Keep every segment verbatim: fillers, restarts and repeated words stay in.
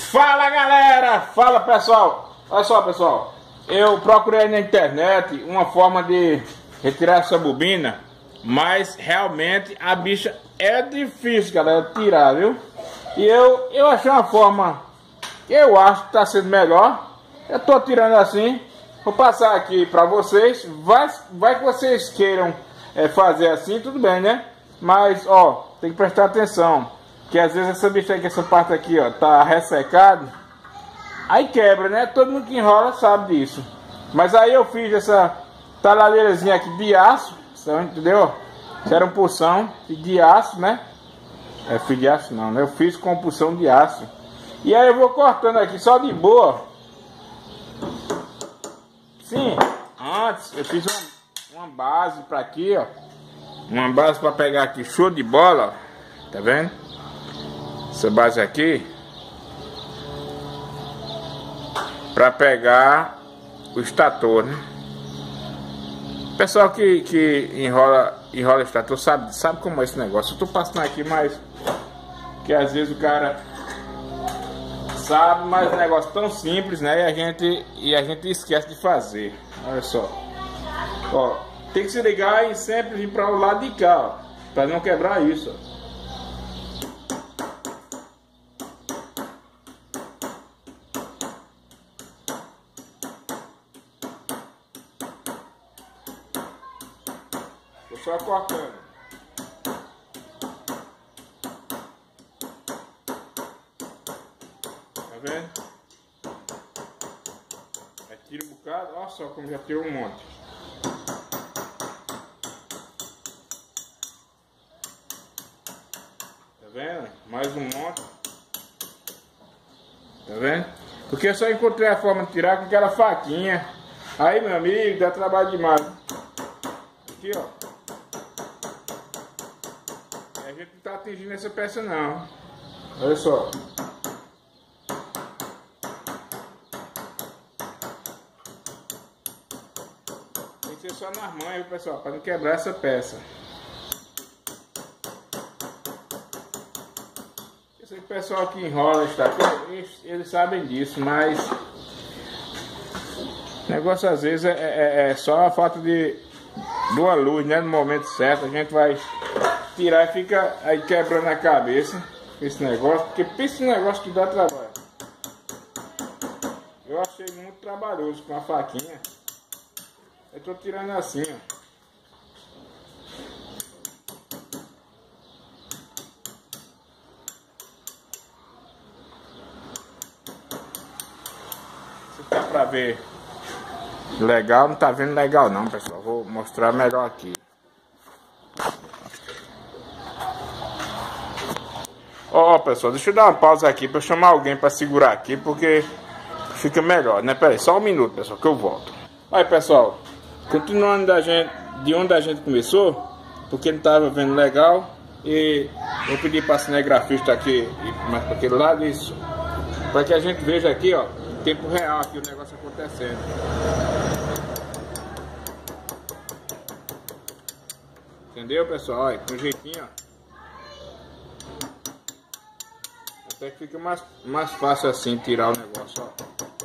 Fala galera, fala pessoal. Olha só pessoal, eu procurei na internet uma forma de retirar essa bobina, mas realmente a bicha é difícil, galera, tirar, viu? E eu, eu achei uma forma que eu acho que está sendo melhor. Eu tô tirando assim, vou passar aqui para vocês. Vai, vai que vocês queiram é, fazer assim, tudo bem, né? Mas ó, tem que prestar atenção, que às vezes essa bicha aqui, essa parte aqui, ó, tá ressecada, aí quebra, né? Todo mundo que enrola sabe disso. Mas aí eu fiz essa talhadeirazinha aqui de aço, entendeu? Isso era um pulsão de aço, né? É, fio de aço não, né? Eu fiz com pulsão de aço. E aí eu vou cortando aqui só de boa. Sim, antes eu fiz uma, uma base pra aqui, ó. Uma base pra pegar aqui, show de bola, ó. Tá vendo? Essa base aqui para pegar o estator, né? Pessoal que, que enrola enrola estator sabe, sabe como é esse negócio. Eu tô passando aqui, mas que às vezes o cara sabe, mas é um negócio tão simples, né? E a gente e a gente esquece de fazer. Olha só, ó, tem que se ligar e sempre vir para o lado de cá, ó, para não quebrar isso, ó. Só cortando. Tá vendo? Aí tira um bocado. Olha só como já tirou um monte. Tá vendo? Mais um monte. Tá vendo? Porque eu só encontrei a forma de tirar com aquela faquinha. Aí, meu amigo, dá trabalho demais. Aqui, ó. A gente não tá atingindo essa peça não. Olha só. Tem que ser só nas mãos, pessoal, para não quebrar essa peça. Esse pessoal que enrola está eles, eles sabem disso, mas o negócio às vezes é, é, é só a falta de, de uma luz, né? No momento certo a gente vai tirar e fica aí quebrando a cabeça esse negócio, porque pensa um negócio que dá trabalho. Eu achei muito trabalhoso com a faquinha. Eu tô tirando assim, ó. Se tá pra ver legal, não tá vendo legal não, pessoal. Vou mostrar melhor aqui. Ó, oh, pessoal, deixa eu dar uma pausa aqui para eu chamar alguém para segurar aqui, porque fica melhor, né? Pera aí, só um minuto, pessoal, que eu volto. Aí, pessoal, continuando da gente, de onde a gente começou, porque não estava vendo legal, e vou pedir para a cinegrafista aqui, mais para aquele lado, isso, para que a gente veja aqui, ó, em tempo real, aqui o negócio acontecendo. Entendeu, pessoal? Olha, com jeitinho, ó. Até que fica mais, mais fácil assim tirar o negócio, ó.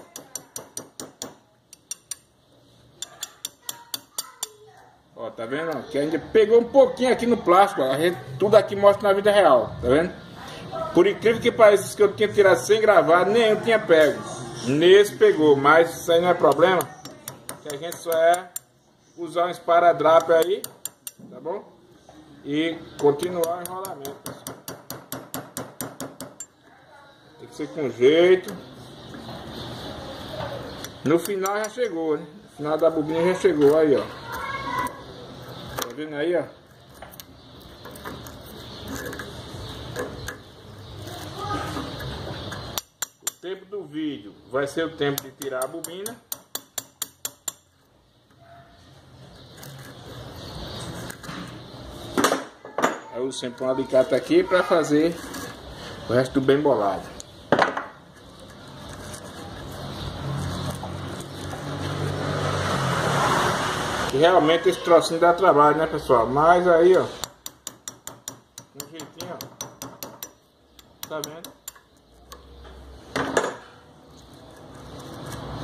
Ó, tá vendo? Que ainda pegou um pouquinho aqui no plástico, ó. A gente, tudo aqui mostra na vida real, tá vendo? Por incrível que pareça que eu tinha tirado sem gravar, nenhum tinha pego. Nesse pegou, mas isso aí não é problema. Que a gente só é usar um esparadrapo aí, tá bom? E continuar o enrolamento, pessoal. Tem que ser com jeito. No final já chegou, né? No final da bobina já chegou, aí, ó. Tá vendo aí, ó? O tempo do vídeo vai ser o tempo de tirar a bobina. Eu uso sempre um alicate aqui para fazer o resto do bem bolado. E realmente esse trocinho dá trabalho, né, pessoal? Mas aí, ó, um jeitinho, ó, tá vendo?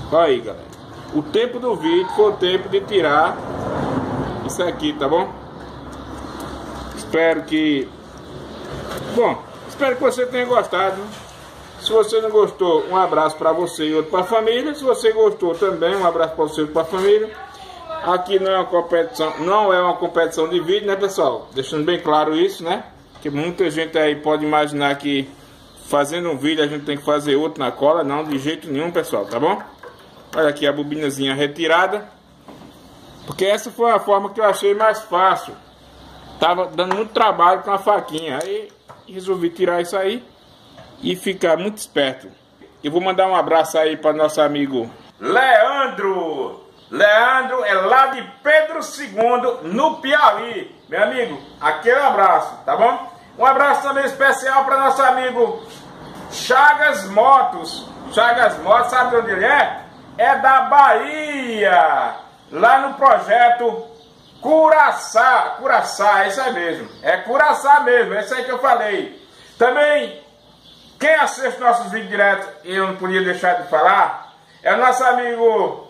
Olha aí, galera. O tempo do vídeo foi o tempo de tirar isso aqui, tá bom? Espero que... Bom, espero que você tenha gostado. Se você não gostou, um abraço para você e outro para a família. Se você gostou também, um abraço para você e outro para a família. Aqui não é uma competição, não é uma competição de vídeo, né, pessoal? Deixando bem claro isso, né? Que muita gente aí pode imaginar que fazendo um vídeo a gente tem que fazer outro na cola. Não, de jeito nenhum, pessoal, tá bom? Olha aqui a bobinazinha retirada. Porque essa foi a forma que eu achei mais fácil. Tava dando muito trabalho com a faquinha. Aí resolvi tirar isso aí e ficar muito esperto. Eu vou mandar um abraço aí para nosso amigo Leandro. Leandro é lá de Pedro segundo, no Piauí. Meu amigo, aquele abraço, tá bom? Um abraço também especial para nosso amigo Chagas Motos. Chagas Motos, sabe de onde ele é? É da Bahia. Lá no projeto Curaçá. Curaçá, é isso aí mesmo. É Curaçá mesmo, é isso aí que eu falei. Também, quem assiste nossos vídeos direto, eu não podia deixar de falar, é o nosso amigo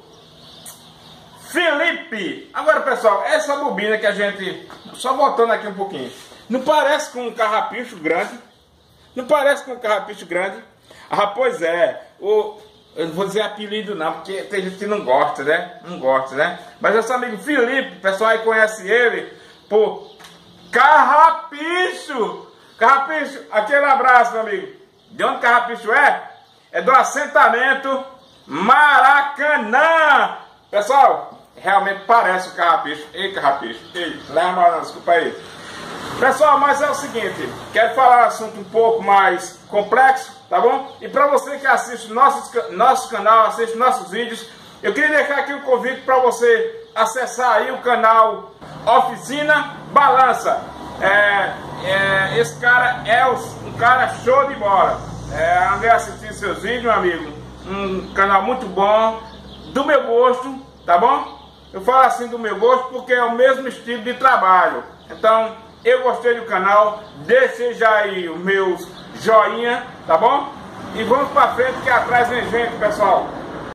Felipe. Agora, pessoal, essa bobina que a gente... Só voltando aqui um pouquinho. Não parece com um carrapicho grande? Não parece com um carrapicho grande? Ah, pois é. O... Eu não vou dizer apelido não, porque tem gente que não gosta, né? Não gosta, né? Mas esse amigo Felipe, o pessoal aí conhece ele por Carrapicho. Carrapicho, aquele abraço, meu amigo. De onde Carrapicho é? É do assentamento Maracanã. Pessoal, realmente parece o Carrapicho. Ei, Carrapicho. Ei, leva mal, não, desculpa aí. Pessoal, mas é o seguinte, quero falar um assunto um pouco mais complexo, tá bom? E para você que assiste nossos, nosso canal, assiste nossos vídeos, eu queria deixar aqui um convite para você acessar aí o canal Oficina Balança. É, é, esse cara é um cara show de bola. É, andei assistindo seus vídeos, meu amigo. Um canal muito bom, do meu gosto, tá bom? Eu falo assim do meu gosto porque é o mesmo estilo de trabalho. Então, eu gostei do canal, deixe já aí os meus joinha, tá bom? E vamos pra frente que atrás vem gente, pessoal.